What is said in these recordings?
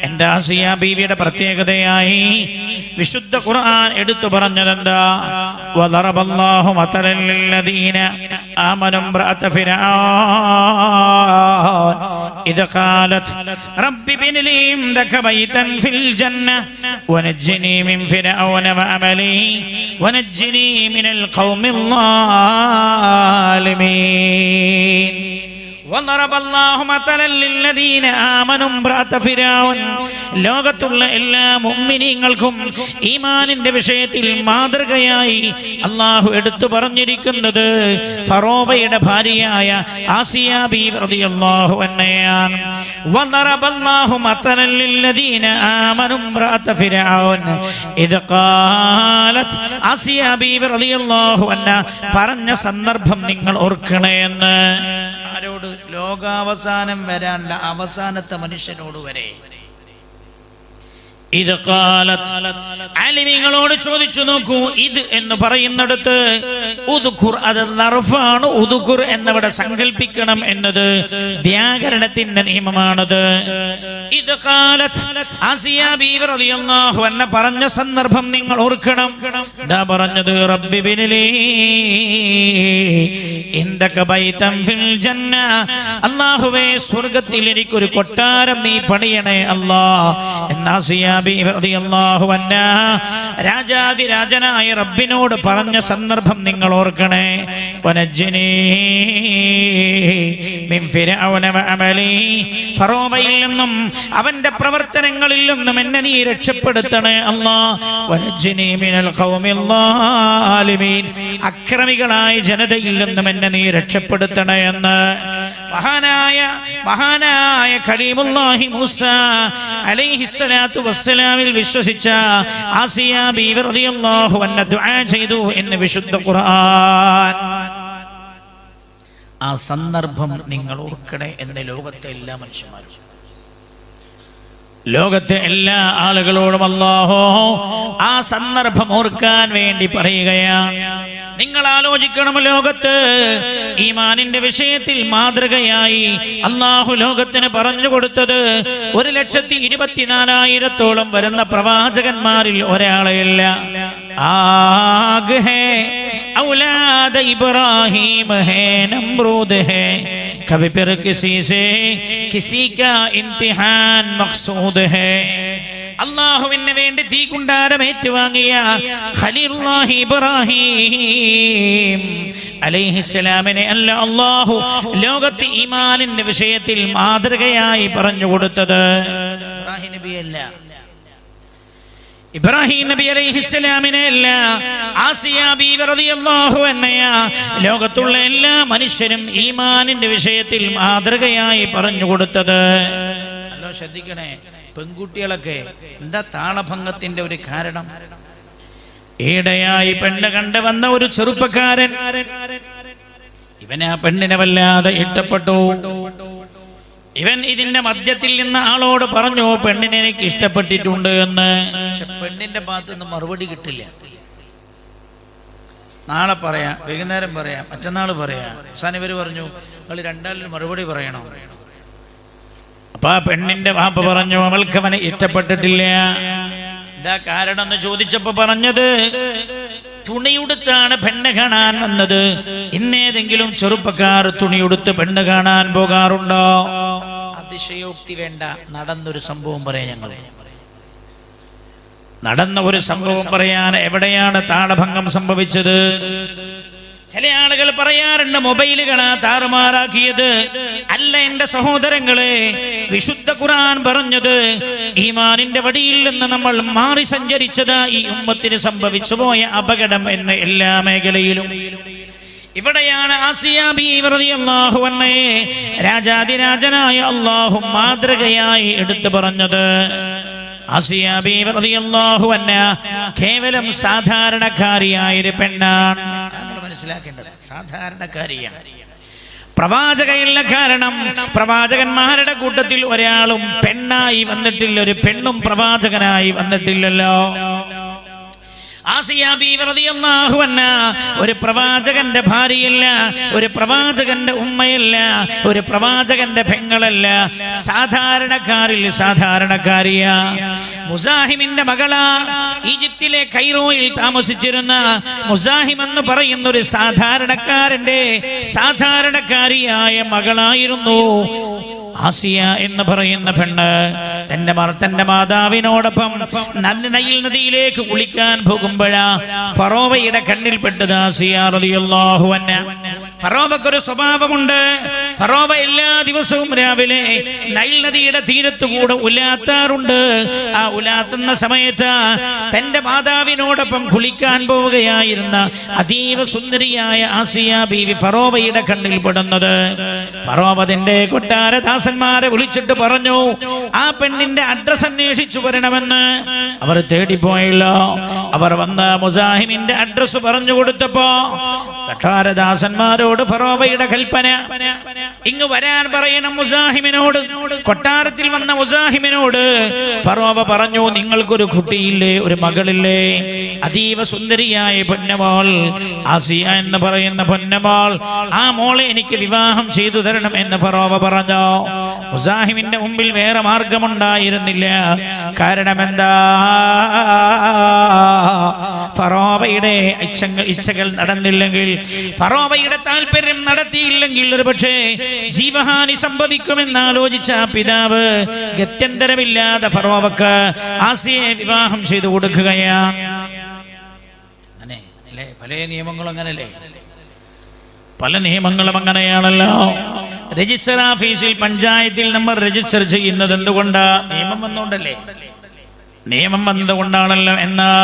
എന്താ ആസിയ ബീവിയുടെ പ്രത്യേകതയായി വിശുദ്ധ ഖുർആൻ എടുത്തു പറഞ്ഞതെന്താ? വദറബല്ലാഹു മതലൻ ലില്ലദീന ആമനു ഇംറഅത ഫിർഔൻ ഇദ ഖാലത് റബ്ബി ബിനി ലി ഇൻദക ബൈതൻ ഫിൽ ജന്ന വനജ്ജിനി മിൻ ഫിർഔന വഅമലി വനജ്ജിനി മിനൽ ഖൗമിൽ ളാലിമീൻ. വദറബല്ലാഹു മതലൻ ലില്ലദീന ആമനു ഇംറഅത ഫിർഔൻ. ലോകത്തുള്ള എല്ലാ മുഅ്മിനീങ്ങൾക്കും ഈമാനിന്റെ വിഷയത്തിൽ മാതൃകയായി അല്ലാഹു എടുത്തു പറഞ്ഞിരിക്കുന്നത് ഫറോവയുടെ ഭാര്യയായ ആസിയ ബീവി റളിയല്ലാഹു അൻഹയാണ്. വദറബല്ലാഹു മതലൻ ലില്ലദീന ആമനു ഇംറഅത ഫിർഔൻ ഇദ ഖാലത്. ആസിയ ബീവി റളിയല്ലാഹു അൻഹ പറഞ്ഞ സന്ദർഭം നിങ്ങൾ ഓർക്കണേ എന്ന്. ആരോട്? ലോകാവസാനം വരാനുള്ള അവസാനത്തെ മനുഷ്യനോട് വരെ. ഇത് ആലിമീങ്ങളോട് ചോദിച്ചു നോക്കൂ. ഇത് എന്ന് പറയുന്നിടത്ത് ഉദ്ഖുർ അത് ലർഫാണ്. ഉദ്ഖുർ എന്നവിടെ സങ്കല്പിക്കണം എന്നത് വ്യാകരണത്തിന്റെ നിയമമാണത്. ഇത് ആസിയ ബീവി റളിയല്ലാഹു അൻഹ പറഞ്ഞ സന്ദർഭം നിങ്ങൾ ഓർക്കണം. ദാ പറഞ്ഞത് റബ്ബി ബിനി ഇൻദക ബൈതൻ ഫിൽ ജന്ന. അല്ലാഹുവേ സ്വർഗ്ഗത്തിൽ എനിക്കൊരു കൊട്ടാരം നീ പണിയണേ അല്ലാഹ്. എന്നാ ആസിയ ബീവി റളിയല്ലാഹു അൻഹ രാജാതിരാജനായ റബ്ബിനോട് പറഞ്ഞ സന്ദർഭം നിങ്ങൾ ഓർക്കണേ. വനജ്ജിനി മിൻ ഫിർഔന വഅമലി. ഫറോവയിൽ നിന്നും അവന്റെ പ്രവർത്തനങ്ങളിൽ നിന്നും എന്നെ നീ രക്ഷപ്പെടുത്തണേ അല്ലാഹ്. വനജ്ജിനി മിനൽ ഖൗമിൽ ളാലിമീൻ. അക്രമികളായ ജനതയിൽ നിന്നും എന്നെ നീ രക്ഷപ്പെടുത്തണേ എന്ന് മഹാനായ ഖലീമുല്ലാഹി മൂസ അലൈഹിസ്സലാത്തു വസ്സലാമിൽ വിശ്വസിച്ച ആസിയ ബീവി റളിയല്ലാഹു അൻഹ ദുആ ചെയ്തു എന്ന് വിശുദ്ധ ഖുർആൻ. ആ സന്ദർഭം നിങ്ങൾ ഓർക്കണേ എന്ന് ലോകത്തെ എല്ലാ മനുഷ്യന്മാരും, ലോകത്തെ എല്ലാ ആളുകളോടും അല്ലാഹു ആ സന്ദർഭം ഓർക്കാൻ വേണ്ടി പറയുകയാണ്. നിങ്ങൾ ആലോചിക്കണം, ലോകത്ത് ഈമാനിന്റെ വിഷയത്തിൽ മാതൃകയായി അല്ലാഹു ലോകത്തിന് പറഞ്ഞു കൊടുത്തത് 1,24,000 വരുന്ന പ്രവാചകന്മാരിൽ ഒരാളെയല്ല. ആഗ് ഹേ औलाद इब्राहिम है नमरूद है कभी फिर किसी से किसी का इम्तिहान मकसूद है. അല്ലാഹുവിന് വേണ്ടി തീകുണ്ടാരം ഏറ്റുവാങ്ങിയ ഖലീലുല്ലാഹി ഇബ്രാഹിം അലൈഹിസ്സലാമിനെ അല്ല അല്ലാഹു ലോകത്തെ ഈമാനിന്റെ വിഷയത്തിൽ മാതൃകയായി പറഞ്ഞു കൊടുത്തത്. ഇബ്രാഹിം നബിയല്ല, ഇബ്രാഹിം നബി അലൈഹിസ്സലാമിനെ അല്ല, ആസിയ ബീവി റളിയല്ലാഹു അൻഹ ലോകത്തുള്ള എല്ലാ മനുഷ്യരും ഈമാനിന്റെ വിഷയത്തിൽ മാതൃകയായി പറഞ്ഞു കൊടുത്തത്. അല്ലോ ശ്രദ്ധിക്കണേ, പെൺകുട്ടികളൊക്കെ എന്താ താളഭംഗത്തിന്റെ ഒരു കാരണം? ഈടെയായി പെണ്ണ് കണ്ടു വന്ന ഒരു ചെറുപ്പക്കാരൻ, ഇവന് ആ പെണ്ണിനെ വല്ലാതെ ഇഷ്ടപ്പെട്ടു. ഇവൻ ഇതിന്റെ മധ്യത്തിൽ നിന്ന് ആളോട് പറഞ്ഞു, പെണ്ണിനെ എനിക്ക് ഇഷ്ടപ്പെട്ടിട്ടുണ്ട് എന്ന്. പക്ഷെ പെണ്ണിന്റെ ഭാഗത്ത് നിന്ന് മറുപടി കിട്ടില്ല. നാളെ പറയാം, വൈകുന്നേരം പറയാം, മറ്റന്നാൾ പറയാം. അവസാനം ഇവര് പറഞ്ഞു, നിങ്ങൾ രണ്ടാളിൽ മറുപടി പറയണോ? അപ്പൊ ആ പെണ്ണിന്റെ വാപ്പ പറഞ്ഞു, അവൾക്ക് അവനെ ഇഷ്ടപ്പെട്ടിട്ടില്ല. എന്താ കാരണം എന്ന് ചോദിച്ചപ്പോ പറഞ്ഞത്, തുണിയുടുത്താണ് പെണ്ണ് കാണാൻ വന്നത്. ഇന്നേതെങ്കിലും ചെറുപ്പക്കാർ തുണിയുടുത്ത് പെണ്ണ് കാണാൻ പോകാറുണ്ടോ? അതിശയോക്തി വേണ്ട, നടന്നൊരു സംഭവം പറയാം. ഞങ്ങൾ നടന്ന ഒരു സംഭവം പറയാൻ. എവിടെയാണ് താളഭംഗം സംഭവിച്ചത്? ചില ആളുകൾ പറയാറുണ്ട്, മൊബൈലുകളാ താറുമാറാക്കിയത്. അല്ല എന്റെ സഹോദരങ്ങളെ, വിശുദ്ധ ഖുർആൻ പറഞ്ഞത് ഈമാനിന്റെ വടിയിൽ നിന്ന് നമ്മൾ മാറി സഞ്ചരിച്ചത് ഈ ഉമ്മത്തിന് സംഭവിച്ചു പോയ അപകടം എന്ന് എല്ലാ മേഖലയിലും. ഇവിടെയാണ് ആസിയ ബീവി റളിയല്ലാഹു അൻഹയെ രാജാതിരാജനായ അല്ലാഹു മാതൃകയായി എടുത്തു പറഞ്ഞത്. ആസിയ ബീവി റളിയല്ലാഹു അൻഹ കേവലം സാധാരണക്കാരിയായ ഒരു പെണ്ണാണ്. മനസ്സിലാക്കേണ്ടത്, സാധാരണക്കാരിയാണ്, പ്രവാചകയല്ല. കാരണം പ്രവാചകന്മാരുടെ കൂട്ടത്തിൽ ഒരാളും പെണ്ണായി വന്നിട്ടില്ല, ഒരു പെണ്ണും പ്രവാചകനായി വന്നിട്ടില്ലല്ലോ. ആസിയ ബീവി റളിയല്ലാഹു അൻഹ ഒരു പ്രവാചകന്റെ ഭാര്യയല്ല, ഒരു പ്രവാചകന്റെ ഉമ്മയല്ല, ഒരു പ്രവാചകന്റെ പെങ്ങളല്ല, സാധാരണക്കാരിൽ സാധാരണക്കാരിയാ. മുസാഹിമിന്റെ മകളാ. ഈജിപ്തിലെ കൈറോയിൽ താമസിച്ചിരുന്ന മുസാഹിം എന്ന് പറയുന്ന ഒരു സാധാരണക്കാരന്റെ സാധാരണക്കാരിയായ മകളായിരുന്നു ആസിയ എന്ന് പറയുന്ന പെണ്ണ്. തന്റെ മാതാവിനോടൊപ്പം നൈൽ നദിയിലേക്ക് കുളിക്കാൻ പോകുമ്പോഴാ ഫറോവയുടെ കണ്ണിൽപ്പെട്ടത് ആസിയ റളിയല്ലാഹു അൻഹ. ഫറോവക്കൊരു സ്വഭാവമുണ്ട്. ഫറോവ എല്ലാ ദിവസവും രാവിലെ നൈൽ നദിയുടെ തീരത്തുകൂടെ ഉലാത്താറുണ്ട്. ആ ഉലാത്തുന്ന സമയത്ത് തന്റെ മാതാവിനോടൊപ്പം കുളിക്കാൻ പോവുകയായിരുന്ന അതീവ സുന്ദരിയായ ആസിയ ബീവി ഫറോവയുടെ കണ്ണിൽപ്പെടുന്നത്. ഫറോവ തന്റെ കൊട്ടാരദാസന്മാരെ വിളിച്ചിട്ട് പറഞ്ഞു, ആ പെണ്ണിന്റെ അഡ്രസ് അന്വേഷിച്ചു വരണമെന്ന്. അവർ തേടിപ്പോയില്ല. അവർ വന്ന മുസാഹിമിന്റെ അഡ്രസ് പറഞ്ഞു കൊടുത്തപ്പോ കൊട്ടാരദാസന്മാരോട് ഫറോവയുടെ കൽപ്പന, ഇങ്ങ് വരാൻ പറയണം മുസാഹിമിനോട്. കൊട്ടാരത്തിൽ വന്ന മുസാഹിമിനോട് ഫറോവ പറഞ്ഞു, നിങ്ങൾക്കൊരു കുട്ടിയില്ലേ, ഒരു മകളില്ലേ, അതീവ സുന്ദരിയായ പൊന്നമോൾ ആസിയ എന്ന് പറയുന്ന പൊന്നമോൾ, ആ മോളെ എനിക്ക് വിവാഹം ചെയ്തു തരണം എന്ന് ഫറോവ പറഞ്ഞു. മുസാഹിമിന്റെ മുമ്പിൽ വേറെ മാർഗമുണ്ടായിരുന്നില്ല. കാരണം എന്താ? ഫറോവയുടെ ഇച്ഛകൾ നടന്നില്ലെങ്കിൽ, ഫറോവയുടെ താല്പര്യം നടത്തിയില്ലെങ്കിൽ ഒരു പക്ഷേ ജീവഹാനി സംഭവിക്കുമെന്ന് ആലോചിച്ച പിതാവ് ഗത്യന്തരമില്ലാതെ ഫറോവക്ക് ആസിയയെ വിവാഹം ചെയ്തു കൊടുക്കുകയാണ്. പല നിയമങ്ങളും അങ്ങനല്ലേ, പല നിയമങ്ങളും അങ്ങനെയാണല്ലോ. രജിസ്റ്റർ ഓഫീസിൽ പഞ്ചായത്തിൽ നമ്മൾ രജിസ്റ്റർ ചെയ്യുന്നത് എന്തുകൊണ്ടാ? നിയമം വന്നുകൊണ്ടല്ലേ, നിയമം വന്നുകൊണ്ടാണല്ലോ.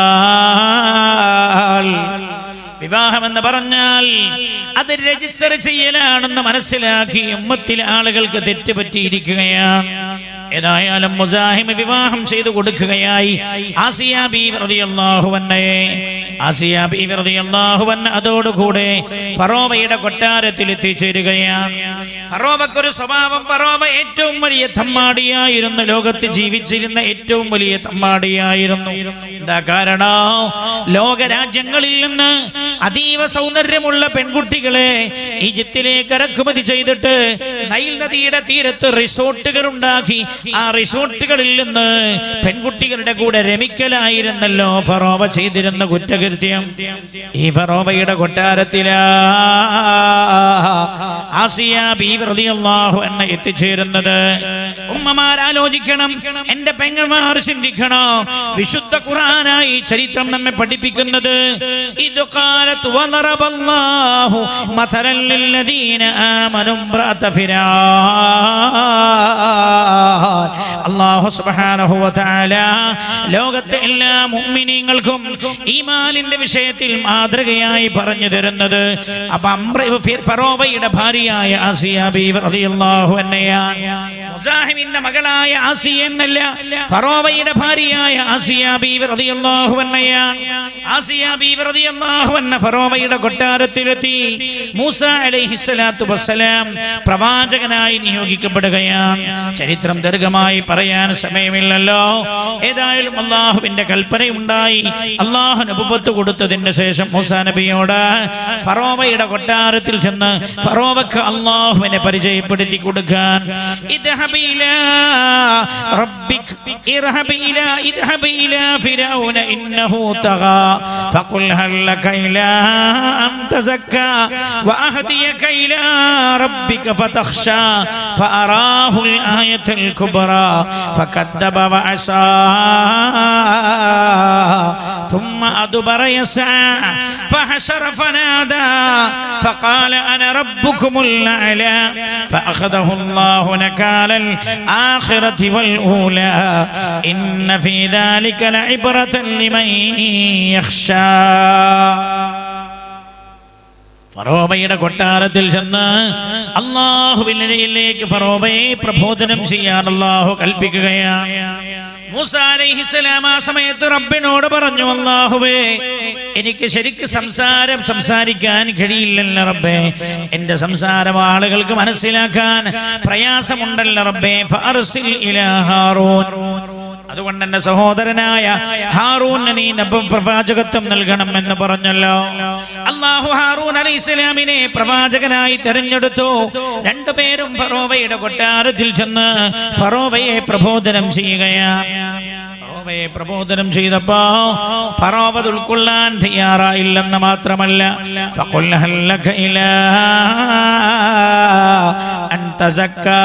എന്നാൽ വിവാഹം എന്ന് പറഞ്ഞാൽ അത് രജിസ്റ്റർ ചെയ്യലാണെന്ന് മനസ്സിലാക്കി ഉമ്മത്തിലെ ആളുകൾക്ക് തെറ്റുപറ്റിയിരിക്കുകയാണ്. ഏതായാലും മുസാഹിം വിവാഹം ചെയ്തു കൊടുക്കുകയായി ആസിയ ബീവി റളിയല്ലാഹു അൻഹയെ. ആസിയ ബീവി റളിയല്ലാഹു അൻഹ അതോടുകൂടെ ഫറോവയുടെ കൊട്ടാരത്തിൽ എത്തിച്ചേരുകയാണ്. ഫറോവക്കൊരു സ്വഭാവം, ഫറോവ ഏറ്റവും വലിയ തമ്മാടിയായിരുന്നു, ലോകത്ത് ജീവിച്ചിരുന്ന ഏറ്റവും വലിയ തമ്മാടിയായിരുന്നു. എന്താ കാരണം? ലോകരാജ്യങ്ങളിൽ നിന്ന് അതീവ സൗന്ദര്യമുള്ള പെൺകുട്ടികളെ ഈജിപ്തിലേക്ക് ഇറക്കുമതി ചെയ്തിട്ട് നൈൽ നദിയുടെ തീരത്ത് റിസോർട്ടുകൾ ഉണ്ടാക്കി ആ റിസോർട്ടുകളിൽ നിന്ന് പെൺകുട്ടികളുടെ കൂടെ രമിക്കലായിരുന്നല്ലോ ഫറോവ ചെയ്തിരുന്ന കുറ്റകൃത്യം. ഈ ഫറോവയുടെ കൊട്ടാരത്തിലാ ആസിയ ബീവി റളിയല്ലാഹു അൻഹ എത്തിച്ചേരുന്നത്. ഉമ്മമാരാലോചിക്കണം, എന്റെ പെങ്ങന്മാർ ചിന്തിക്കണം. വിശുദ്ധ ഖുർആനായി ചരിത്രം നമ്മെ പഠിപ്പിക്കുന്നത് ഇത് ഖാലത് വദറബല്ലാഹു മസലൻ ലില്ലദീന ആമനു ഇംറഅത ഫിർഔൻ. അല്ലാഹു സുബ്ഹാനഹു വ തആല ലോകത്തെ എല്ലാ മുഅ്മിനീങ്ങൾക്കും ഈമാനിന്റെ വിഷയത്തിൽ മാതൃകയായി പറഞ്ഞു തരുന്നത് ഫറോവയുടെ ഭാര്യയായ ആസിയ ബീവി റളിയല്ലാഹു അൻഹയാണ്. മുസാഹിമിന്റെ മകളായ ആസിയ എന്നല്ല, ഫറോവയുടെ ഭാര്യയായ ആസിയ ബീവി റളിയല്ലാഹു അൻഹയാണ്. ആസിയ ബീവി റളിയല്ലാഹു അൻഹ ഫറോവയുടെ കൊട്ടാരത്തിലെത്തി. മൂസ അലൈഹിസ്സലാത്തു വസ്സലാം പ്രവാചകനായി നിയോഗിക്കപ്പെടുകയാണ്. ചരിത്രം ദീർഘമായി പറയാൻ സമയമില്ലല്ലോ. ഏതായാലും അള്ളാഹുവിന്റെ കൽപ്പനയുണ്ടായി. അള്ളാഹു നബുവത്ത് കൊടുത്തതിന് ശേഷം മൂസാ നബിയോട് ഫറോവയുടെ കൊട്ടാരത്തിൽ ചെന്ന് ഫറോവക്ക് അള്ളാഹുവിനെ പരിചയപ്പെടുത്തി കൊടുക്കാൻ ഇദ്ഹബ് ഇലാ റബ്ബിക് ഇദ്ഹബ് ഇലാ ഫിറഔന ഇന്നഹു തഗാ ഫഖുൽ ഹൽ ലക ഇലാ അൻ തസക്ക വഅഹദിയക ഇലാ റബ്ബിക ഫതഖ്ശാ ഫഅറാഹുൽ ആയത്തുൽ കുബ്രാ ഫകദ്ദബ വഅസാ ثم أدبر يسعى فحشر فنادى فقال أنا ربكم الأعلى فأخذه الله نكال الآخرة والأولى إن في ذلك لعبرة لمن يخشى. ഫറോവയുടെ കൊട്ടാരത്തിൽ ചെന്ന് അല്ലാഹുവിലേക്ക് ഫറോവയെ പ്രബോധനം ചെയ്യാൻ അല്ലാഹു കൽപ്പിക്കുകയാണ്. മൂസ അലൈഹിസ്സലാം ആ സമയത്ത് റബ്ബിനോട് പറഞ്ഞു, അല്ലാഹുവേ, എനിക്ക് ശരിക്ക് സംസാരിക്കാൻ കഴിയില്ലല്ലോ റബ്ബേ, എന്റെ സംസാരം ആളുകൾക്ക് മനസ്സിലാക്കാൻ പ്രയാസമുണ്ടല്ലോ റബ്ബേ. ഫഅർസിൽ ഇലാ ഹാറൂൻ, അതുകൊണ്ട് എന്റെ സഹോദരനായ ഹാറൂന് നീ പ്രവാചകത്വം നൽകണം എന്ന് പറഞ്ഞല്ലോ. അല്ലാഹു ഹാറൂൻ അലൈഹിസ്സലാമിനെ പ്രവാചകനായി തെരഞ്ഞെടുത്തു. രണ്ടുപേരും ഫറോവയുടെ കൊട്ടാരത്തിൽ ചെന്ന് ഫറോവയെ പ്രബോധനം ചെയ്യുകയാണ്. ഫറോവയെ പ്രബോധനം ചെയ്തപ്പോ ഫറോവ ഉൾക്കൊള്ളാൻ തയ്യാറായില്ലെന്ന് മാത്രമല്ല, ഫഖുൽ ഹൽ ലക ഇലാ അൻ തസക്കാ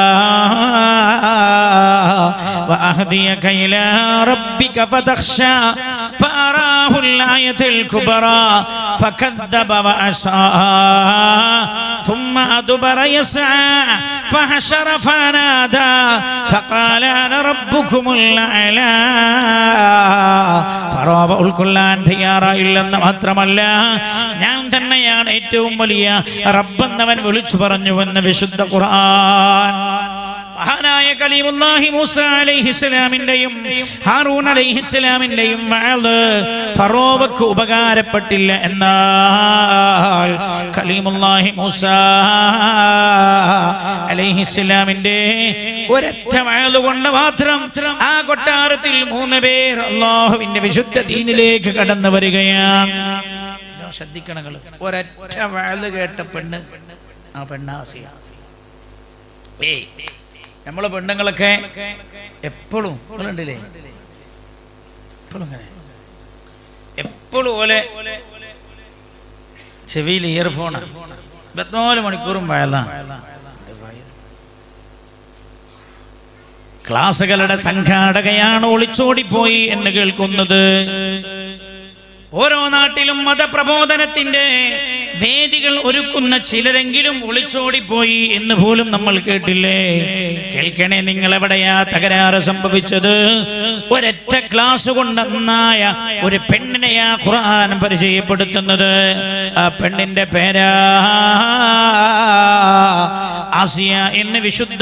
വഅഹദിയക ഇലാ റബ്ബിക ഫതഖ്ശാ ഫഅറാഹു الآية الكبرى فكذب وعصى ثم أدبر يسعى فحشر فنادى فقال أنا ربكم الأعلى. ഫറോവ ഉൾക്കൊള്ളാൻ തയ്യാറായില്ലെന്ന് മാത്രമല്ല, ഞാൻ തന്നെയാണ് ഏറ്റവും വലിയ റബ്ബെന്നവൻ വിളിച്ചു പറഞ്ഞുവെന്ന് വിശുദ്ധ ഖുർആൻ. മഹാനായ കലീമുല്ലാഹി മൂസ അലൈഹിസ്സലാമിന്റെയും ഹാറൂൻ അലൈഹിസ്സലാമിന്റെയും വഅദ് ഫറോവക്ക് ഉപകാരപ്പെട്ടില്ല. എന്നാൽ കലീമുല്ലാഹി മൂസ അലൈഹിസ്സലാമിന്റെ ഒരൊറ്റ വഅദ് കൊണ്ട് മാത്രം ആ കൊട്ടാരത്തിൽ 3 പേർ അല്ലാഹുവിന്റെ വിശുദ്ധ ദീനിലേക്ക് കടന്നു വരികയാണ്. ശ്രദ്ധിക്കണം, ഒരൊറ്റ വഅദ് കേട്ട പെണ്ണ്, ആ പെണ്ണ് ആസിയ. നമ്മളെ പെണ്ണുങ്ങളൊക്കെ എപ്പോഴും ഉണ്ടില്ലേ, എപ്പോഴും അങ്ങനെ എപ്പോഴും പോലെ ചെവിയിൽ ഇയർഫോണാണ്, 24 മണിക്കൂറും വയലാണ്. ക്ലാസുകളുടെ സംഘാടകയാണ് ഒളിച്ചോടിപ്പോയി എന്ന് കേൾക്കുന്നത്. ഓരോ നാട്ടിലും മതപ്രബോധനത്തിന്റെ വേദികൾ ഒരുക്കുന്ന ചിലരെങ്കിലും ഒളിച്ചോടിപ്പോയി എന്ന് പോലും നമ്മൾ കേട്ടില്ലേ? കേൾക്കണേ, നിങ്ങൾ എവിടെയാ തകരാറ് സംഭവിച്ചത്? ഒരൊറ്റ ക്ലാസ് കൊണ്ടെന്നായ ഒരു പെണ്ണിനെയാ ഖുർആൻ പരിചയപ്പെടുത്തുന്നത്. ആ പെണ്ണിന്റെ പേരാ ആസിയ എന്ന് വിശുദ്ധ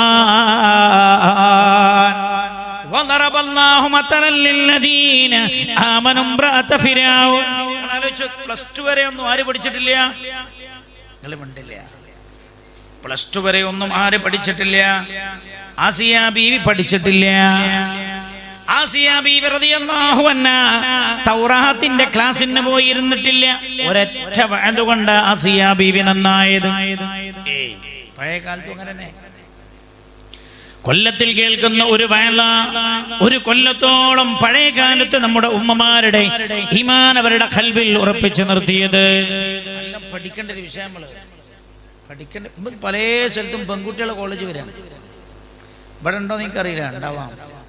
ഖുർആൻ. وضرب الله مثلا للذين آمنوا امرأة فرعون. +2 വരെ ഒന്നും ആര് പഠിച്ചിട്ടില്ല? നിങ്ങൾ മിണ്ടില്ല. +2 വരെ ഒന്നും ആര് പഠിച്ചിട്ടില്ല? ആസിയ ബീവി പഠിച്ചിട്ടില്ല. ആസിയ ബീവി റളിയല്ലാഹു അൻഹാ തൗറാത്തിന്റെ ക്ലാസ്സിന് പോയി ഇരുന്നിട്ടില്ല. ഒരൊറ്റ വഅദ് കൊണ്ട് ആസിയ ബീവി നന്നായത്. പഴയ കാലത്ത് അങ്ങനെ കൊല്ലത്തിൽ കേൾക്കുന്ന ഒരു വയല ഒരു കൊല്ലത്തോളം പഴയ കാലത്ത് നമ്മുടെ ഉമ്മമാരുടെ ഈമാൻ അവരുടെ ഖൽബിൽ ഉറപ്പിച്ചു നിർത്തിയത്. പഠിക്കേണ്ട ഒരു വിഷയം നമ്മൾ പഠിക്കേണ്ട. പല സ്ഥലത്തും പെൺകുട്ടികളെ കോളേജ് വരാണ്. ഇവിടെ ഉണ്ടോ എനിക്കറിയില്ല, ഉണ്ടാവാം.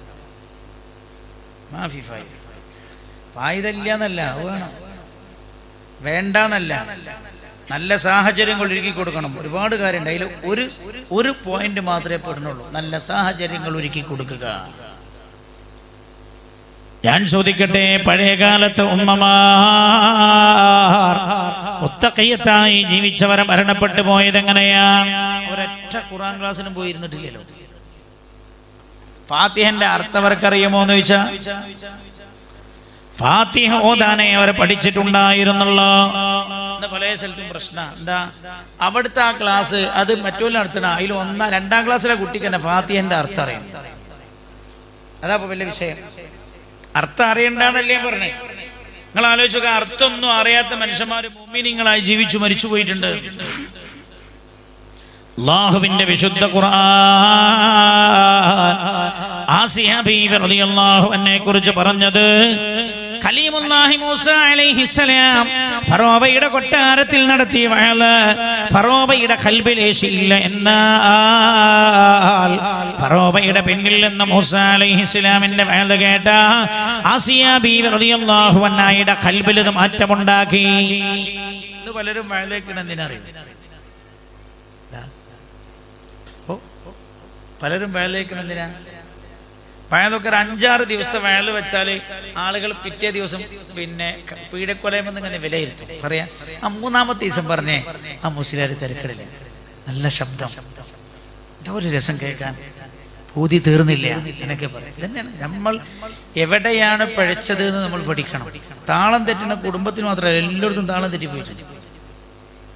മാഫി ഫായിദല്ല എന്നല്ല, വേണം വേണ്ടെന്നല്ല, നല്ല സാഹചര്യങ്ങൾ ഒരുക്കി കൊടുക്കണം. ഒരുപാട് കാര്യമുണ്ട്. അതിൽ ഒരു പോയിന്റ് മാത്രമേ പെടുന്നുള്ളൂ, നല്ല സാഹചര്യങ്ങൾ ഒരുക്കി കൊടുക്കുക. ഞാൻ ചോദിക്കട്ടെ, പഴയകാലത്ത് ഉമ്മമാർ മുത്തഖിയത്തായി ജീവിച്ചവരെ മരണപ്പെട്ടു പോയത് എങ്ങനെയാണ്? ഒരൊറ്റ ഖുർആൻ ക്ലാസ്സിലും പോയിരുന്നിട്ടില്ലല്ലോ. ഫാത്തിഹന്റെ അർത്ഥം അവർക്കറിയുമോ എന്ന് ചോദിച്ചാൽ ഫാത്തിഹ ഓതാനെ അവർ പഠിച്ചിട്ടുണ്ടായിരുന്നല്ലോ. പല സ്ഥലത്തും പ്രശ്നം എന്താ? അവിടുത്തെ ആ ക്ലാസ് അത് മറ്റൊരു നടത്തണം. അതിൽ 2ാം ക്ലാസ്സിലെ കുട്ടിക്ക് തന്നെ ഫാത്തിഹന്റെ അർത്ഥം അറിയാം. അതാ വലിയ വിഷയം. അർത്ഥം അറിയണ്ടെന്നല്ലേ പറഞ്ഞേ? നിങ്ങൾ ആലോചിച്ചൊക്കെ, അർത്ഥമൊന്നും അറിയാത്ത മനുഷ്യന്മാര് മുഅ്മിനീങ്ങളായി ജീവിച്ചു മരിച്ചു പോയിട്ടുണ്ട്. അല്ലാഹുവിന്റെ വിശുദ്ധ ഖുർആൻ ആസിയ ബീവി റളിയല്ലാഹു അൻഹയെ കുറിച്ച് പറഞ്ഞത്, കലീമുല്ലാഹി മൂസ അലൈഹിസ്സലാം ഫറോവയുടെ കൊട്ടാരത്തിൽ നടത്തിയ വഅദ് ഫറോവയുടെ ഖൽബിൽ ഏശിയില്ല. എന്നാൽ ഫറോവയുടെ പിന്നിൽ നിന്ന് മൂസ അലൈഹിസ്സലാമിന്റെ വഅദ് കേട്ട ആസിയ ബീവി റളിയല്ലാഹു അൻഹയുടെ ഖൽബിൽ ഇത് മാറ്റമുണ്ടാക്കി. ഇത് പലരും വഅദേക്കിന് എന്തിനറിയും? പലരും വയലേക്കണം എന്തിനാ? പഴയതൊക്കെ ഒരു 5-6 ദിവസത്തെ വയൽ വെച്ചാൽ ആളുകൾ പിറ്റേ ദിവസം പിന്നെ പീഡക്കൊലയെന്ന് ഇങ്ങനെ വിലയിരുത്തും. പറയാ, ആ 3-ാമത്തെ ദിവസം പറഞ്ഞേ ആ മുസ്ലിയാര് തിരക്കിടില്ല, നല്ല ശബ്ദം, ഒരു രസം കേൾക്കാൻ, പൂതി തീർന്നില്ല എന്നൊക്കെ പറയും. ഇതന്നെയാണ് നമ്മൾ എവിടെയാണ് പിഴച്ചത് എന്ന് നമ്മൾ പഠിക്കണം. താളം തെറ്റുന്ന കുടുംബത്തിന് മാത്രമല്ല, എല്ലായിടത്തും താളം തെറ്റിപ്പോയിട്ടുണ്ട്.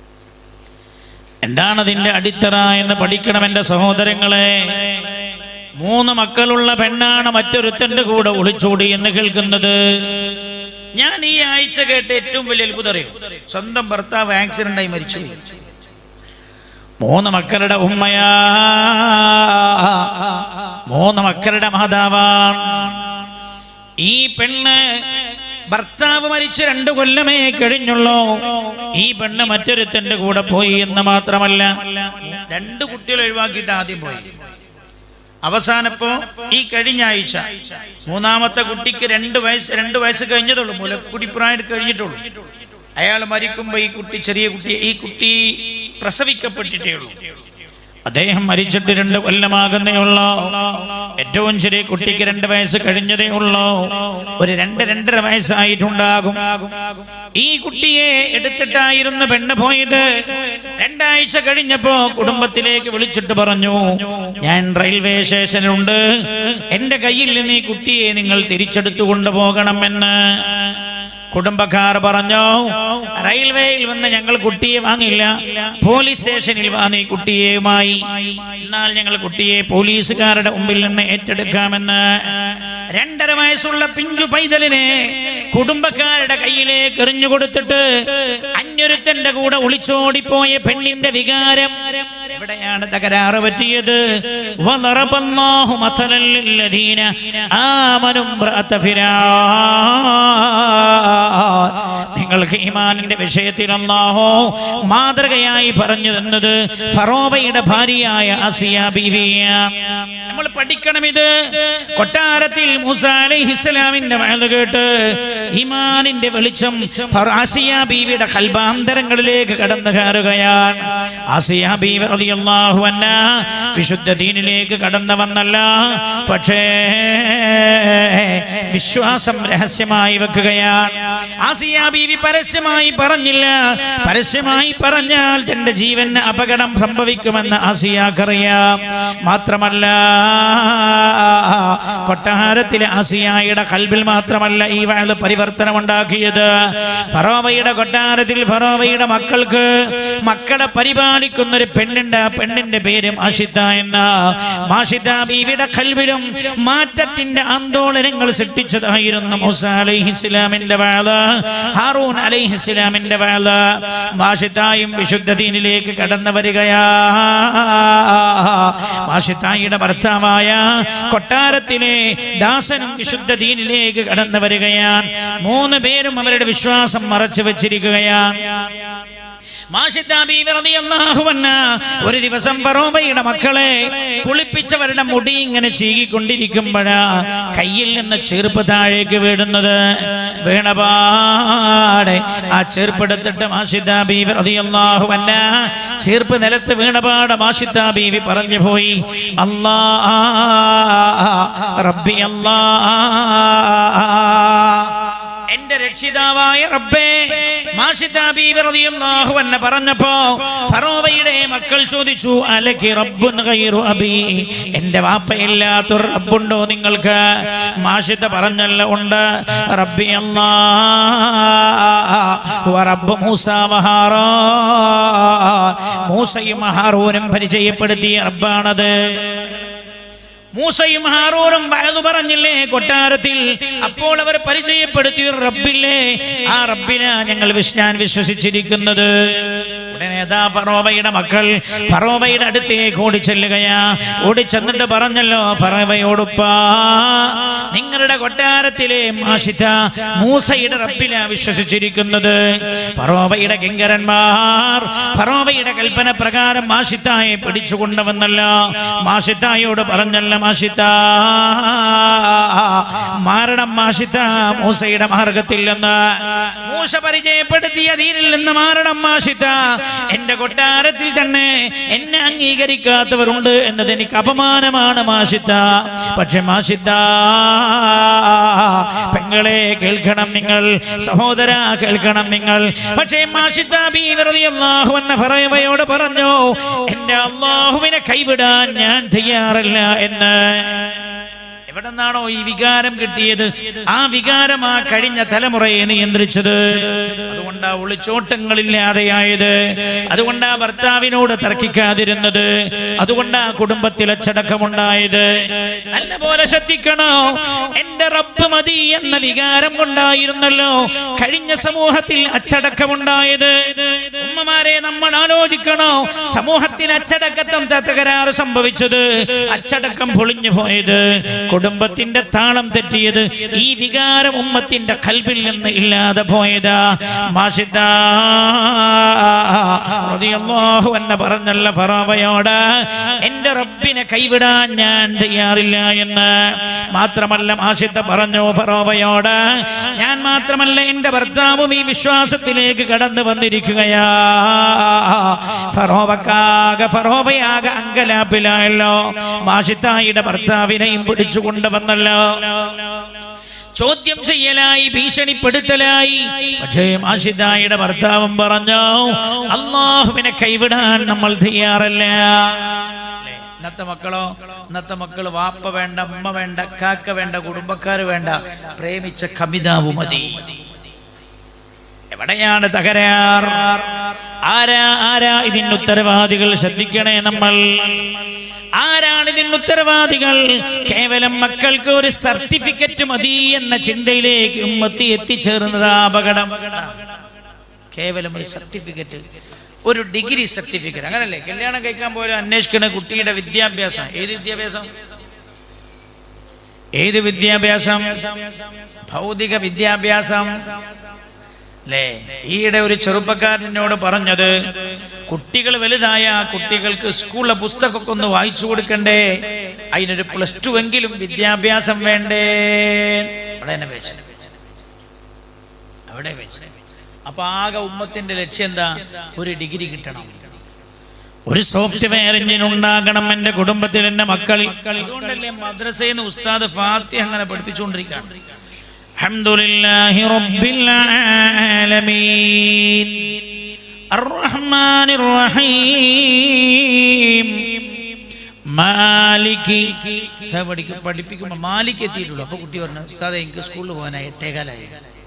എന്താണ് അതിന്റെ അടിത്തറ എന്ന് പഠിക്കണം എന്റെ സഹോദരങ്ങളെ. 3 മക്കളുള്ള പെണ്ണാണ് മറ്റൊരുത്തന്റെ കൂടെ ഒളിച്ചോടി എന്ന് കേൾക്കുന്നത്. ഞാൻ ഈ ആഴ്ച കേട്ട ഏറ്റവും വലിയ അത്ഭുതം അറിയും, സ്വന്തം ഭർത്താവ് ആക്സിഡന്റായി മരിച്ചു. 3 മക്കളുടെ ഉമ്മയാ, 3 മക്കളുടെ മാതാവാണ്. ഈ പെണ്ണ് ഭർത്താവ് മരിച്ച് 2 കൊല്ലമേ കഴിഞ്ഞുള്ളൂ. ഈ പെണ്ണ് മറ്റൊരുത്തന്റെ കൂടെ പോയി എന്ന് മാത്രമല്ല, 2 കുട്ടികൾ ഒഴിവാക്കിയിട്ട് ആദ്യം പോയി. അവസാനപ്പോ ഈ കഴിഞ്ഞ ആഴ്ച 3ാമത്തെ കുട്ടിക്ക് 2 വയസ്സ് കഴിഞ്ഞതുള്ളൂ, മുലക്കുടിപ്രായം കഴിഞ്ഞിട്ടുള്ളൂ. അയാൾ മരിക്കുമ്പോ ഈ കുട്ടി, ചെറിയ കുട്ടി, ഈ കുട്ടി പ്രസവിക്കപ്പെട്ടിട്ടേ ഉള്ളൂ. അദ്ദേഹം മരിച്ചിട്ട് 2 കൊല്ലമാകുന്നേ ഉള്ളൂ. ഏറ്റവും ചെറിയ കുട്ടിക്ക് 2 വയസ്സ് കഴിഞ്ഞതേ ഉള്ളൂ. ഒരു 2-2.5 വയസ്സായിട്ടുണ്ടാകും. ഈ കുട്ടിയെ എടുത്തിട്ടായിരുന്നു പെണ്ണ് പോയത്. 2 ആഴ്ച കഴിഞ്ഞപ്പോ കുടുംബത്തിലേക്ക് വിളിച്ചിട്ട് പറഞ്ഞു, ഞാൻ റെയിൽവേ സ്റ്റേഷനിലുണ്ട്, എന്റെ കയ്യിൽ നിന്ന് ഈ കുട്ടിയെ നിങ്ങൾ തിരിച്ചെടുത്തു കൊണ്ടുപോകണമെന്ന്. കുടുംബക്കാർ പറഞ്ഞു, റെയിൽവേയിൽ വന്ന് ഞങ്ങൾ കുട്ടിയെ വാങ്ങില്ല, പോലീസ് സ്റ്റേഷനിൽ വന്ന് ഈ കുട്ടിയുമായി, എന്നാൽ ഞങ്ങൾ കുട്ടിയെ പോലീസുകാരുടെ മുമ്പിൽ നിന്ന് ഏറ്റെടുക്കാമെന്ന്. 2.5 വയസ്സുള്ള പിഞ്ചു പൈതലിനെ കുടുംബക്കാരുടെ കയ്യിലേക്ക് എറിഞ്ഞു കൊടുത്തിട്ട് അന്യൊരുത്തന്റെ കൂടെ ഒളിച്ചോടിപ്പോയ പെണ്ണിന്റെ വികാരം എവിടെയാണ് തകരാറ് പറ്റിയത്? വളറബല്ലാഹു മസലൻ ലില്ലദീന ആമനു ഇംറഅത ഫിർഔൻ. നിങ്ങൾക്ക് ഈമാനിന്റെ വിഷയത്തിൽ അല്ലാഹു മാതൃകയായി പറഞ്ഞു തന്നത് ഫറോവയുടെ ഭാര്യയായ ആസിയ ബീവിയാണ്. നമ്മൾ പഠിക്കണം ഇത്. കൊട്ടാരത്തിൽ മൂസ അലൈഹിസ്സലാമിന്റെ വഅദ് കേട്ട് ഈമാനിന്റെ വെളിച്ചം ആസിയ ബീവിയുടെ ഖൽബാന്തരങ്ങളിലേക്ക് കടന്നു കയറുകയാണ്. ആസിയ ബീവി റളിയല്ലാഹു അൻഹാ വിശുദ്ധ ദീനിലേക്ക് കടന്നു വന്നല്ല, പക്ഷേ വിശ്വാസം രഹസ്യമായി വെക്കുകയാണ്. ആസിയ ബീവി പരസ്യമായി പറഞ്ഞില്ല. പരസ്യമായി പറഞ്ഞാൽ തന്റെ ജീവന് അപകടം സംഭവിക്കുമെന്ന് ആസിയാക്കറിയാം. മാത്രമല്ല, കൊട്ടാരത്തിലെ ആസിയായുടെ ഖൽബിൽ മാത്രമല്ല ഈ വഅദ് പരിവർത്തനം ഉണ്ടാക്കിയത്. ഫറോവയുടെ കൊട്ടാരത്തിൽ ഫറോവയുടെ മക്കൾക്ക് മക്കളെ പരിപാലിക്കുന്ന ഒരു പെണ്ണുണ്ട്. ആ പെണ്ണിന്റെ പേര് മാഷിദ എന്ന. മാഷിദ ബീവിയുടെ ഖൽബിലും മാറ്റത്തിന്റെ ആന്തോളനങ്ങൾ സൃഷ്ടിച്ചതായിരുന്നു മൂസ അലൈഹിസ്സലാമിന്റെ വഅദ്, ഹാറൂൻ അലൈഹിസ്സലാമിന്റെ വഅദ്. മാഷിദയും വിശുദ്ധ ദീനിലേക്ക് കടന്നു വരികയാ. മാഷിദയുടെ ഭർത്താവായ കൊട്ടാരത്തിലെ ദാസനും വിശുദ്ധ ദീനിലേക്ക് കടന്നു വരികയാണ്. 3 പേരും അവരുടെ വിശ്വാസം മറച്ചു വെച്ചിരിക്കുകയാണ്. മാഷിദ ബീവി റളിയല്ലാഹു അൻഹാ ഒരു ദിവസം ഫറോവയുടെ മക്കളെ കുളിപ്പിച്ചവരുടെ മുടി ഇങ്ങനെ ചീകിക്കൊണ്ടിരിക്കുമ്പോഴാ കയ്യിൽ നിന്ന് ചെറുപ്പ് താഴേക്ക് വീഴുന്നത്. വീണപാടെ ആ ചെറുപ്പെടുത്തിട്ട് മാഷിദ ബീവി റളിയല്ലാഹു അൻഹാ ചെറുപ്പ് നിലത്ത് വീണപാടെ മാഷിദ ബീവി പറഞ്ഞു പോയി, അല്ലാഹ് റബ്ബി അല്ലാഹ്, എന്റെ രക്ഷിതാവായ റബ്ബേ. മാഷിദ ബീവി റളിയല്ലാഹു അൻഹ പറഞ്ഞപ്പോ ഫറോവയുടെ മക്കൾ ചോദിച്ചു, അലകി റബ്ബുൻ ഗൈറു അബി, എന്റെ വാപ്പയില്ലാത്തൊരു റബ്ബുണ്ടോ നിങ്ങൾക്ക്? മാഷിദ പറഞ്ഞല്ല, ഉണ്ട്. റബ്ബി അല്ലാഹ് വ റബ്ബു മൂസ വ ഹാറൂൻ, മൂസയും ഹാറൂനും പരിചയപ്പെടുത്തിയ റബ്ബാണത്. മൂസയും ഹാറൂനും വഅദ് പറഞ്ഞില്ലേ കൊട്ടാരത്തിൽ? അപ്പോൾ അവർ പരിചയപ്പെടുത്തിയ റബ്ബില്ലേ, ആ റബ്ബിനാ ഞാൻ വിശ്വസിച്ചിരിക്കുന്നത്. ഉടനെ ഫറോവയുടെ മക്കൾ ഫറോവയുടെ അടുത്തേക്ക് ഓടിച്ചെല്ലുകയാ. ഓടിച്ചെന്നിട്ട് പറഞ്ഞല്ലോ ഫറോവയോടുപ്പാ, നിങ്ങളുടെ കൊട്ടാരത്തിലെ മാഷിദ മൂസയുടെ റബ്ബിനാ വിശ്വസിച്ചിരിക്കുന്നത്. ഫറോവയുടെ കിങ്കരന്മാർ ഫറോവയുടെ കൽപ്പന പ്രകാരം മാഷിദയെ പിടിച്ചുകൊണ്ടുവന്നല്ല. മാഷിദയോട് പറഞ്ഞല്ല, മാഷിദ മാരണം, മാഷിദ മൂസയുടെ മാർഗത്തിൽ നിന്ന്, മൂസ പരിചയപ്പെടുത്തിയ ദീനിൽ നിന്ന് മാരണം മാഷിദ. എന്റെ കൊട്ടാരത്തിൽ തന്നെ എന്നെ അംഗീകരിക്കാത്തവരുണ്ട് എന്നത് എനിക്ക് അപമാനമാണ് മാഷിദ. പക്ഷെ മാഷിദ, പെങ്ങളെ കേൾക്കണം നിങ്ങൾ, സഹോദര കേൾക്കണം നിങ്ങൾ. പക്ഷേ മാഷിദ ബീവി റളിയല്ലാഹു അൻഹ ഫറോവയോട് പറഞ്ഞു, എന്റെ അല്ലാഹുവിനെ കൈവിടാൻ ഞാൻ തയ്യാറല്ല എന്ന്. എവിടെ നിന്നാണോ ഈ വികാരം കിട്ടിയത്, ആ വികാരം ആ കഴിഞ്ഞ തലമുറയെ നിയന്ത്രിച്ചത്. അതുകൊണ്ടാ ഒളിച്ചോട്ടങ്ങളില്ലാതെയായത്, അതുകൊണ്ടാ ഭർത്താവിനോട് തർക്കിക്കാതിരുന്നത്, അതുകൊണ്ടാ കുടുംബത്തിൽ അച്ചടക്കമുണ്ടായത്. നല്ല പോലെ ശ്രദ്ധിക്കണോ, എന്റെ റബ്ബ് മതി എന്ന വികാരം കൊണ്ടായിരുന്നല്ലോ കഴിഞ്ഞ സമൂഹത്തിൽ അച്ചടക്കമുണ്ടായത്. ഉമ്മമാരെ, നമ്മൾ ആലോചിക്കണോ, സമൂഹത്തിന് അച്ചടക്കത്തം തകരാറ് സംഭവിച്ചത്, അച്ചടക്കം പൊളിഞ്ഞു പോയത്, കുടുംബത്തിന്റെ താളം തെറ്റിയത്, ഈ വികാരം ഉമ്മത്തിന്റെ ഖൽബിൽ നിന്ന് ഇല്ലാതെ പോയതാ. മാഷിദ റളിയല്ലാഹു അൻഹ പറഞ്ഞല്ല ഫറോവയോട്, എന്റെ റബ്ബിനെ കൈവിടാൻ ഞാൻ തയ്യാറില്ല എന്ന്. മാത്രമല്ല മാഷിദ പറഞ്ഞു ഫറോവയോട്, ഞാൻ മാത്രമല്ല എന്റെ ഭർത്താവും ഈ വിശ്വാസത്തിലേക്ക് കടന്നു വന്നിരിക്കുകയാ. ഫറോവയാകെ അങ്കലാപ്പിലായല്ലോ. മാഷിദയുടെ ഭർത്താവിനെയും പിടിച്ചു കൊണ്ടുവന്നല്ലോ. ചോദ്യം ചെയ്യലായി, ഭീഷണിപ്പെടുത്തലായി. പക്ഷേ മാഷിദയുടെ ഭർത്താവും പറഞ്ഞു, അല്ലാഹുവിനെ കൈവിടാൻ നമ്മൾ തയ്യാറല്ല. ഇന്നത്തെ മക്കള് വാപ്പ വേണ്ട, ഉമ്മ വേണ്ട, കാക്ക വേണ്ട, കുടുംബക്കാര് വേണ്ട, പ്രേമിച്ച കമിതാവ് മതി. എവിടെയാണ് തകരാർ? ആരാ ഇതിന് ഉത്തരവാദികൾ? ശ്രദ്ധിക്കണേ നമ്മൾ. ആരാണ് ഇതിന് ഉത്തരവാദികൾ? കേവലം മക്കൾക്ക് ഒരു സർട്ടിഫിക്കറ്റ് മതി എന്ന ചിന്തയിലേക്ക് ഉമ്മത്തി എത്തിച്ചേർന്നത് അപകടം. കേവലം ഒരു സർട്ടിഫിക്കറ്റ്, ഒരു ഡിഗ്രി സർട്ടിഫിക്കറ്റ്, അങ്ങനല്ലേ കല്യാണം കഴിക്കാൻ പോലും അന്വേഷിക്കുന്ന കുട്ടിയുടെ വിദ്യാഭ്യാസം. ഏത് വിദ്യാഭ്യാസം? ഭൗതിക വിദ്യാഭ്യാസം അല്ലേ? ഈയിടെ ഒരു ചെറുപ്പക്കാരനോട് പറഞ്ഞത്, കുട്ടികൾ വലുതായ കുട്ടികൾക്ക് സ്കൂളിലെ പുസ്തകമൊക്കെ ഒന്ന് വായിച്ചു കൊടുക്കണ്ടേ, അതിനൊരു +2 എങ്കിലും വിദ്യാഭ്യാസം വേണ്ടേ? അവിടെ വെച്ച് അപ്പൊ ആകെ ഉമ്മത്തിന്റെ ലക്ഷ്യം എന്താ? ഒരു ഡിഗ്രി കിട്ടണം, ഒരു സോഫ്റ്റ്വെയർ എഞ്ചിൻ ഉണ്ടാകണം എന്റെ കുടുംബത്തിൽ, എന്റെ മക്കളിൽ. അതുകൊണ്ടല്ലേ മദ്രസയിൽ നിന്ന് ഉസ്താദ് ഫാത്തിഹ അങ്ങനെ പഠിപ്പിച്ചുകൊണ്ടിരിക്കുകയാണ്. അൽഹംദുലില്ലാഹി റബ്ബിൽ ആലമീൻ അർറഹ്മാനിർ റഹീം മാലികി. പഠിപ്പിക്കുമ്പോൾ മാലിക് എത്തിയിട്ടുള്ളൂ. അപ്പൊ കുട്ടി പറഞ്ഞു, ഉസ്താദേ എനിക്ക് സ്കൂളിൽ പോകാനായി 8:15.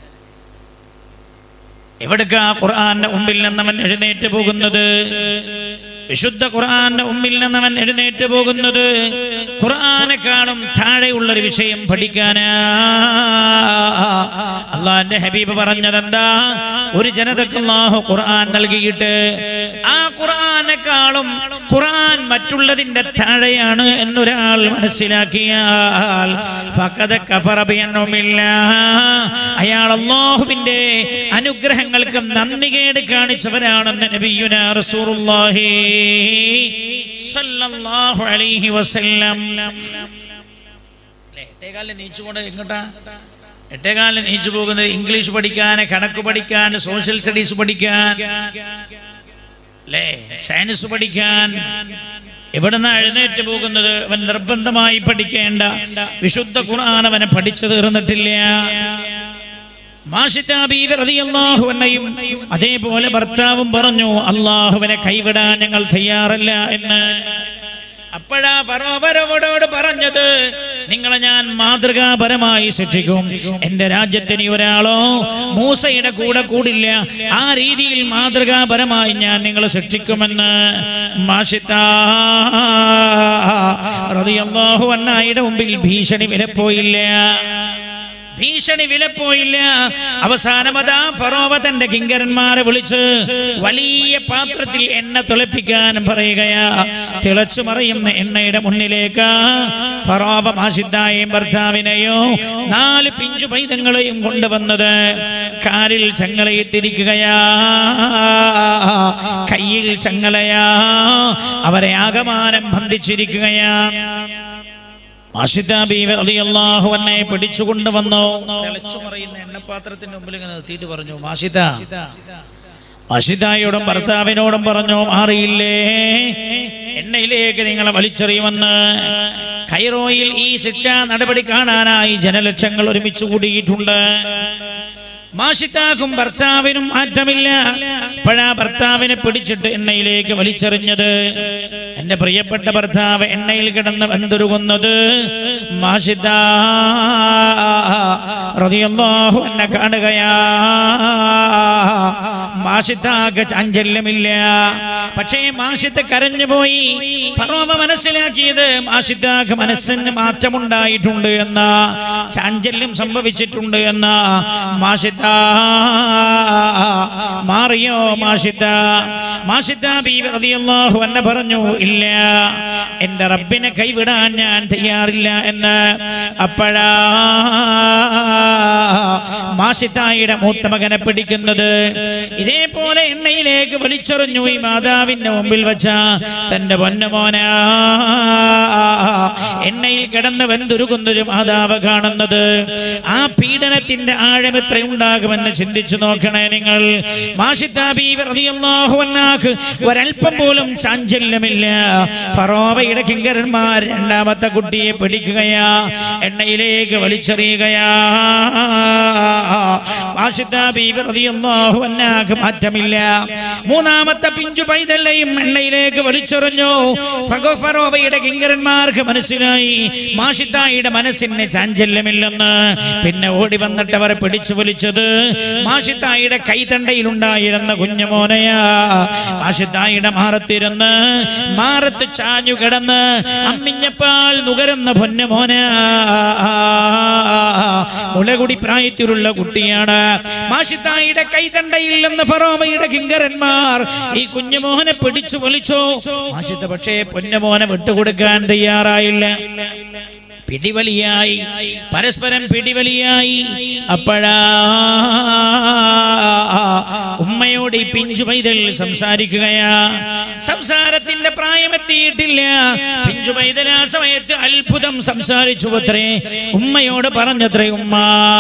എവിടേക്കാ ഖുർആന്റെ മുമ്പിൽ നിന്നവൻ എഴുന്നേറ്റ് പോകുന്നത്? വിശുദ്ധ ഖുർആന്റെ മുമ്പിൽ നിന്നവൻ എഴുന്നേറ്റ് പോകുന്നത് ഖുർആനെക്കാളും താഴെയുള്ളൊരു വിഷയം പഠിക്കാനാ. അള്ളാന്റെ ഹബീബ് പറഞ്ഞതെന്താ? ഒരു ജനതക്ക് അല്ലാഹു ഖുർആൻ നൽകിയിട്ട് ആ ഖുർആനെക്കാളും ഖുർആൻ മറ്റുള്ളതിന്റെ താഴെയാണ് എന്നൊരാൾ മനസ്സിലാക്കിയാൽ ഫഖദ കഫറ ബിഅൻഉമില്ലാഹ്, അയാൾ അല്ലാഹുവിന്റെ അനുഗ്രഹങ്ങൾക്ക് നന്ദികേട് കാണിച്ചവരാണെന്ന് നബിയുനാ റസൂലുള്ളാഹി സല്ലല്ലാഹു അലൈഹി വസല്ലം. 8:15 നീച്ചുകൊണ്ട് എങ്ങോട്ടാ? 8:15 നീച്ചു പോകുന്നത് ഇംഗ്ലീഷ് പഠിക്കാൻ, കണക്ക് പഠിക്കാൻ, സോഷ്യൽ സ്റ്റഡീസ് പഠിക്കാൻ, അല്ലേ, സയൻസ് പഠിക്കാൻ. എവിടുന്ന എഴുന്നേറ്റ് പോകുന്നത്? അവൻ നിർബന്ധമായി പഠിക്കേണ്ട വിശുദ്ധ ഖുർആൻ അവനെ പഠിച്ചു തീർന്നിട്ടില്ല. മാഷിദ ബീവി റളിയല്ലാഹു അൻഹയും അതേപോലെ ഭർത്താവും പറഞ്ഞു, അല്ലാഹുവിനെ കൈവിടാൻ ഞങ്ങൾ തയ്യാറല്ല എന്ന്. അപ്പോഴാ ഫറോവരോട് പറഞ്ഞത്, നിങ്ങളെ ഞാൻ മാതൃകാപരമായി ശിക്ഷിക്കും. എന്റെ രാജ്യത്തിന് ഒരാളോ മൂസയുടെ കൂടെ കൂടില്ല, ആ രീതിയിൽ മാതൃകാപരമായി ഞാൻ നിങ്ങളെ ശിക്ഷിക്കുമെന്ന് മാഷിദ റളിയല്ലാഹു അൻഹയുടെ മുമ്പിൽ ഭീഷണി വിലപ്പോയില്ല. അവസാനം അതാ ഫറോവ തന്റെ കിങ്കരന്മാരെ വിളിച്ച് വലിയ പാത്രത്തിൽ എണ്ണ തിളപ്പിക്കാൻ പറയുകയാ. തിളച്ചു മറിയുന്ന എണ്ണയുടെ മുന്നിലേക്ക് ഫറോവ മാഷിദയെയും ഭർത്താവിനെയോ 4 പിഞ്ചു പൈതങ്ങളെയും കൊണ്ടുവന്നത്. കാലിൽ ചങ്ങലയിട്ടിരിക്കുകയാ, കയ്യിൽ ചങ്ങലയാ, അവരെ ആകമാനം ബന്ധിച്ചിരിക്കുകയാ. മാഷിദ ബീവി റളിയല്ലാഹു അൻഹയെ പിടിച്ചുകൊണ്ടുവന്നു. തിളച്ചു മറിയുന്ന എണ്ണപ്പാത്രത്തിന്റെ മുമ്പിൽ ഇങ്ങനെ നിർത്തിയിട്ട് പറഞ്ഞു, മാഷിദയോടും ഭർത്താവിനോടും പറഞ്ഞു, മാറിയില്ലേ, എണ്ണയിലേക്ക് നിങ്ങളെ വലിച്ചെറിയുമെന്ന്. കൈറോയിൽ ഈ ശിക്ഷാ നടപടി കാണാനായി ജനലക്ഷങ്ങൾ ഒരുമിച്ച് കൂടിയിട്ടുണ്ട്. മാഷിത്താക്കും ഭർത്താവിനും മാറ്റമില്ല. അപ്പോഴാ ഭർത്താവിനെ പിടിച്ചിട്ട് എണ്ണയിലേക്ക് വലിച്ചെറിഞ്ഞത്. എന്റെ പ്രിയപ്പെട്ട ഭർത്താവ് എണ്ണയിൽ കിടന്ന് വെന്തുരുകുന്നത് മാഷിത്ത റളിയല്ലാഹു അൻഹ കാണുകയാ. മാഷിത്താക്ക് ചാഞ്ചല്യമില്ല. പക്ഷേ മാഷിത്ത കരഞ്ഞുപോയി. ഫറോവ മനസ്സിലാക്കിയത് മാഷിത്താക്ക് മനസ്സിന് മാറ്റമുണ്ടായിട്ടുണ്ട് എന്ന, ചാഞ്ചല്യം സംഭവിച്ചിട്ടുണ്ട് എന്ന. മാഷിത്ത മാറിയോ? മാഷിത്ത ബീവി റളിയല്ലാഹു അൻഹ പറഞ്ഞു, ഇല്ല, എന്റെ റബ്ബിനെ കൈവിടാൻ ഞാൻ തയ്യാറില്ല എന്ന്. അപ്പോഴാ മാഷിത്തായുടെ മൂത്ത മകനെ പിടിക്കുന്നത്. ഇതേപോലെ എണ്ണയിലേക്ക് വലിച്ചെറിഞ്ഞു. ഈ മാതാവിന്റെ മുമ്പിൽ വെച്ച തന്റെ പൊന്നുമോന എണ്ണയിൽ കിടന്ന് വെന്തുരുകുന്നൊരു മാതാവ് കാണുന്നത്. ആ പീഡനത്തിന്റെ ആഴം എത്രയുണ്ടാകുമെന്ന് ചിന്തിച്ചു നോക്കണേ നിങ്ങൾ. മാഷിത്ത ബീവി റളിയല്ലാഹു അൻഹാക്ക് ഒരൽപ്പം പോലും ചാഞ്ചല്യമില്ല. ഫറോവയുടെ കിങ്കരന്മാർ രണ്ടാമത്തെ കുട്ടിയെ പിടിക്കുകയാ, എണ്ണയിലേക്ക് വലിച്ചെറിയുകയാ. മാഷിത്ത ബീവി റളിയല്ലാഹു അൻഹാക്ക് മാറ്റമില്ല. മൂന്നാമത്തെ പിഞ്ചു പൈതലെയും എണ്ണയിലേക്ക് വലിച്ചെറിഞ്ഞു. ഫറോവയുടെ കിങ്കരന്മാർക്ക് മനസ്സിലായി മാഷിത്തായുടെ മനസ്സിന് ചാഞ്ചല്യമില്ലെന്ന്. പിന്നെ ഓടി വന്നിട്ട് അവർ പിടിച്ചു വലിച്ചത് മാഷിത്തായുടെ കൈതണ്ടയിലുണ്ടായിരുന്ന കുഞ്ഞുമോനയാ. മാഷിത്തായുടെ മാറത്തിരുന്ന് മാറത്ത് ചാഞ്ഞു കിടന്ന് അമ്മിഞ്ഞപ്പാൽ നുകരുന്ന പൊന്നുമോന. മുലകുടി പ്രായത്തിലുള്ള കുട്ടിയാണ്. മാഷിത്തായുടെ കൈതണ്ടയിൽ നിന്ന് ഫറോവയുടെ കിങ്കരന്മാർ ഈ കുഞ്ഞുമോനെ പിടിച്ചു വലിച്ചു. മാഷിത്ത പക്ഷേ പൊന്നുമോനെ വിട്ടുകൊടുക്കാൻ തയ്യാറായില്ല. പിടിവലിയായി, പരസ്പരം പിടിവലിയായി. അപ്പോഴാ ഉമ്മയോട് ഈ പിഞ്ചു പൈതൽ സംസാരിക്കുകയാ. സംസാരത്തിന്റെ പ്രായമെത്തിയിട്ടില്ല. പിഞ്ചു പൈതൽ ആ സമയത്ത് അത്ഭുതം സംസാരിച്ചു അത്രേ. ഉമ്മയോട് പറഞ്ഞത്രേ, ഉമ്മ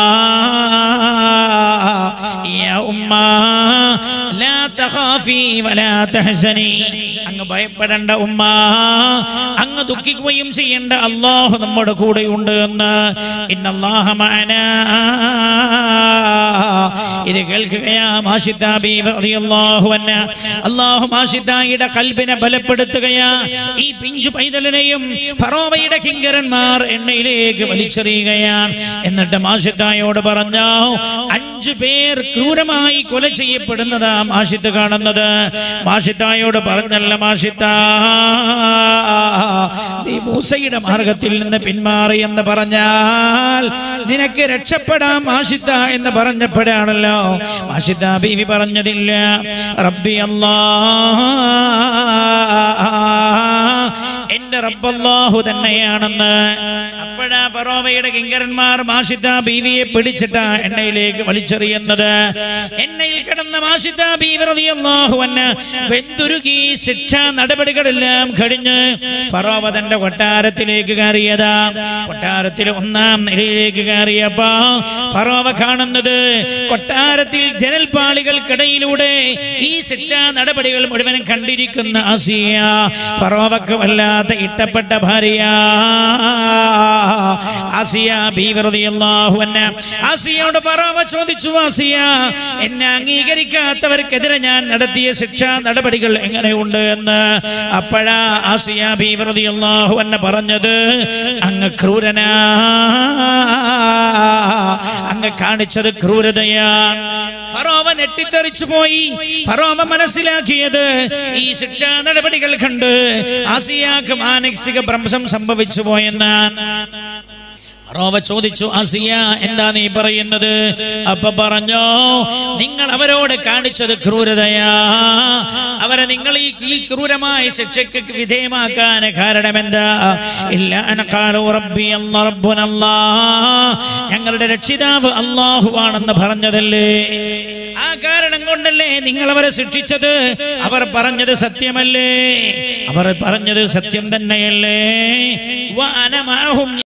ലാ തഖാഫി വലാ തഹ്സനി, അങ്ങ് ഭയപ്പെടേണ്ട ഉമ്മ, അങ്ങ് ദുഃഖിക്കുകയും ചെയ്യേണ്ട, അല്ലാഹു നമ്മുടെ കൂടെയുണ്ട് എന്ന്. ഇന്നല്ലാഹ മഅനാ. ഇത് കേൾക്കുകയാ മാഷിത്ത ബീവി റളിയല്ലാഹു അൻഹ. അല്ലാഹു മാഷിത്തയുടെ ഖൽബിനെ ബലപ്പെടുത്തുകയാ. ഈ പിഞ്ചു പൈതലിനെയും ഫറോവയുടെ കിങ്കരന്മാർ എണ്ണയിലേക്ക് വലിച്ചെറിയുകയാണ്. എന്നിട്ട് മാഷിത്തയോട് പറഞ്ഞു, 5 പേർ ക്രൂരമായി കൊല ചെയ്യപ്പെടുന്നതാ മാഷിത്ത കാണുന്നത്. മാഷിത്തയോട് പറഞ്ഞല്ല, മാഷിത്ത നീ മൂസയുടെ മാർഗത്തിൽ നിന്ന് പിന്മാറി എന്ന് പറഞ്ഞാൽ നിനക്ക് രക്ഷപ്പെടാം മാഷിത്ത എന്ന് പറഞ്ഞപ്പോഴാണല്ലോ മാഷിത്ത ബീവി പറഞ്ഞതില്ല, റബ്ബി അല്ലാഹ്, എന്റെ റബ്ബ് അല്ലാഹു തന്നെയാണെന്ന്. അപ്പോഴാ ഫറോവയുടെ കിങ്കരന്മാർ മാഷിത്ത ബീവിയെ പിടിച്ചിട്ടാ എണ്ണയിലേക്ക് വലിച്ചെറിയുന്നത്. എണ്ണയിൽ കിടന്ന മാഷിത്ത ബീവി റളിയല്ലാഹു അൻഹ വെന്തുരുകി. ശിക്ഷാ നടപടികളെല്ലാം കഴിഞ്ഞ് ഫറോവ തന്റെ കൊട്ടാരത്തിലേക്ക് കയറിയതാ. കൊട്ടാരത്തിൽ 1-ാം നിലയിലേക്ക് കയറിയപ്പോ ഫറോവ കാണുന്നത് കൊട്ടാരത്തിൽ ജനൽപ്പാളികൾക്കിടയിലൂടെ ഈ ശിക്ഷാ നടപടികൾ മുഴുവൻ കണ്ടിരിക്കുന്ന ആസിയ. ഫറോവക്ക് വല്ലാത്ത ഇഷ്ടപ്പെട്ട ഭാര്യ ആസിയ ബീവി റളിയല്ലാഹു അൻഹ. ആസിയയോട് ഫറോവ ചോദിച്ചു, ആസിയ, എന്നെ അംഗീകരിക്കാത്തവർക്കെതിരെ ഞാൻ നടത്തിയ ശിക്ഷാ നടപടികൾ എങ്ങനെയുണ്ട് എന്ന്. അപ്പോഴാ ആസിയ ബീവി റളിയല്ലാഹു അൻഹ പറഞ്ഞത്, അങ്ങ് ക്രൂരനാ, അങ്ങ് കാണിച്ചത് ക്രൂരതയാണ്. ഫറോവ ഞെട്ടിത്തെറിച്ചു പോയി. ഫറോവ മനസ്സിലാക്കിയത് ഈ ശിക്ഷാ നടപടികൾ കണ്ട് ആസിയാക്ക് മാനസിക ഭ്രംശം സംഭവിച്ചു പോയെന്നാണ്. ഫറോവ ചോദിച്ചു, ആസിയ, എന്താ നീ പറയുന്നത്? അപ്പൊ പറഞ്ഞു, നിങ്ങൾ അവരോട് കാണിച്ചത് ക്രൂരതയാ. അവരെ നിങ്ങൾ ഈ ക്രൂരമായ ശിക്ഷയ്ക്ക് വിധേയമാക്കാൻ കാരണമെന്താ? ഇല്ല അനഖാലു റബ്ബി അല്ലാഹ് റബ്ബുനല്ലാഹ്, ഞങ്ങളുടെ രക്ഷിതാവ് അല്ലാഹുവാണെന്ന് പറഞ്ഞതല്ലേ. ആ കാരണം കൊണ്ടല്ലേ നിങ്ങൾ അവരെ ശിക്ഷിച്ചത്. അവർ പറഞ്ഞത് സത്യമല്ലേ? അവർ പറഞ്ഞത് സത്യം തന്നെയല്ലേ? വഅന മഅഹും